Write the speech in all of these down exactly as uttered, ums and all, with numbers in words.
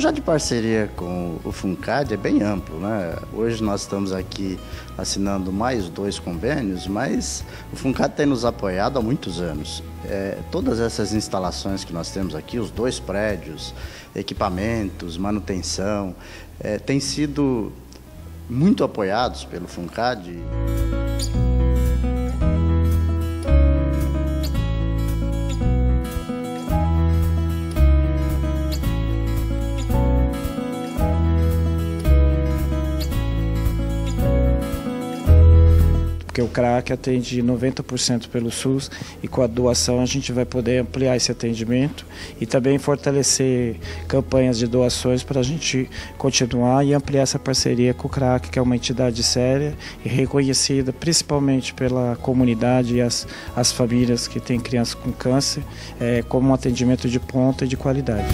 projeto de parceria com o FUNCAD é bem amplo, né? Hoje nós estamos aqui assinando mais dois convênios, mas o FUNCAD tem nos apoiado há muitos anos. É, todas essas instalações que nós temos aqui, os dois prédios, equipamentos, manutenção, é, têm sido muito apoiados pelo FUNCAD. Porque o CRAAC atende noventa por cento pelo SUS e com a doação a gente vai poder ampliar esse atendimento e também fortalecer campanhas de doações para a gente continuar e ampliar essa parceria com o CRAAC, que é uma entidade séria e reconhecida principalmente pela comunidade e as, as famílias que têm crianças com câncer, é, como um atendimento de ponta e de qualidade.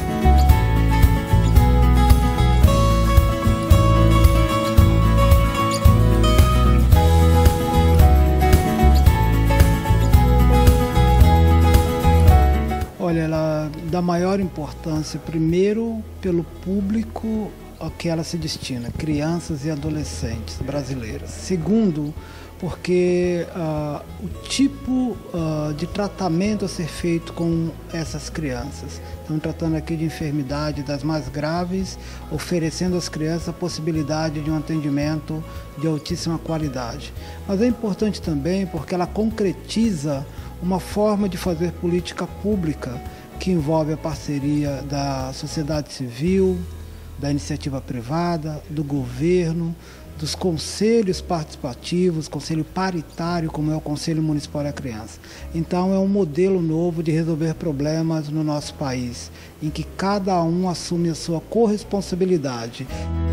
Olha, ela dá maior importância, primeiro, pelo público ao que ela se destina, crianças e adolescentes brasileiras. Segundo, porque uh, o tipo uh, de tratamento a ser feito com essas crianças. Estamos tratando aqui de enfermidade das mais graves, oferecendo às crianças a possibilidade de um atendimento de altíssima qualidade. Mas é importante também porque ela concretiza uma forma de fazer política pública que envolve a parceria da sociedade civil, da iniciativa privada, do governo, dos conselhos participativos, conselho paritário, como é o Conselho Municipal da Criança. Então é um modelo novo de resolver problemas no nosso país, em que cada um assume a sua corresponsabilidade.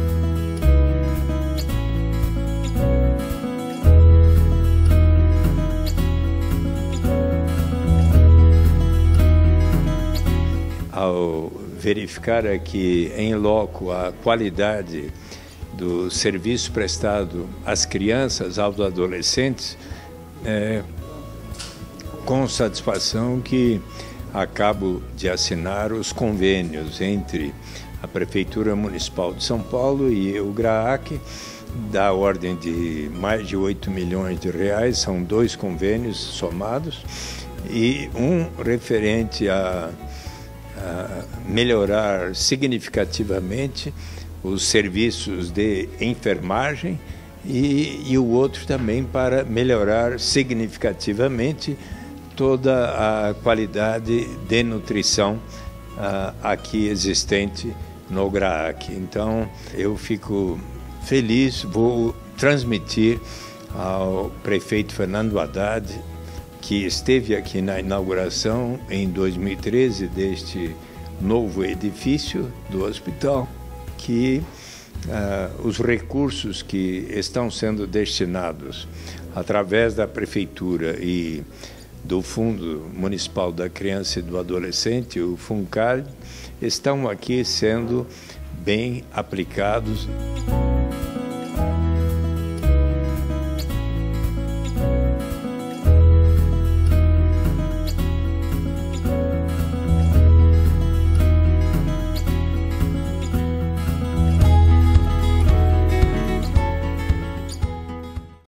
Ao verificar aqui em loco a qualidade do serviço prestado às crianças, aos adolescentes, é, com satisfação que acabo de assinar os convênios entre a Prefeitura Municipal de São Paulo e o GRAAC, da ordem de mais de oito milhões de reais, são dois convênios somados, e um referente a melhorar significativamente os serviços de enfermagem e, e o outro também para melhorar significativamente toda a qualidade de nutrição uh, aqui existente no GRAAC. Então eu fico feliz, vou transmitir ao prefeito Fernando Haddad, que esteve aqui na inauguração em dois mil e treze deste novo edifício do hospital, que uh, os recursos que estão sendo destinados através da Prefeitura e do Fundo Municipal da Criança e do Adolescente, o FUNCAD, estão aqui sendo bem aplicados.